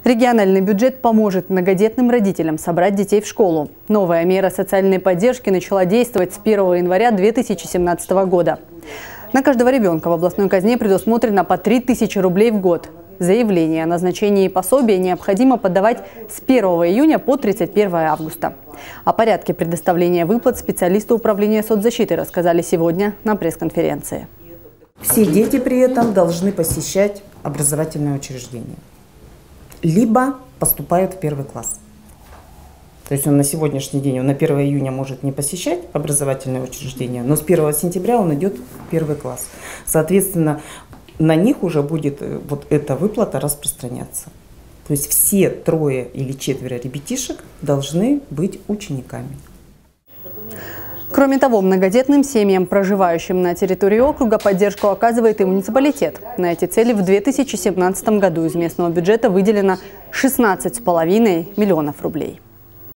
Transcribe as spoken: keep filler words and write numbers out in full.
Региональный бюджет поможет многодетным родителям собрать детей в школу. Новая мера социальной поддержки начала действовать с первого января две тысячи семнадцатого года. На каждого ребенка в областной казне предусмотрено по три тысячи рублей в год. Заявление о назначении пособия необходимо подавать с первого июня по тридцать первое августа. О порядке предоставления выплат специалисты управления соцзащиты рассказали сегодня на пресс-конференции. Все дети при этом должны посещать образовательное учреждение, либо поступают в первый класс. То есть он на сегодняшний день, он на первое июня может не посещать образовательное учреждение, но с первого сентября он идет в первый класс. Соответственно, на них уже будет вот эта выплата распространяться. То есть все трое или четверо ребятишек должны быть учениками. Кроме того, многодетным семьям, проживающим на территории округа, поддержку оказывает и муниципалитет. На эти цели в две тысячи семнадцатом году из местного бюджета выделено шестнадцать с половиной миллионов рублей.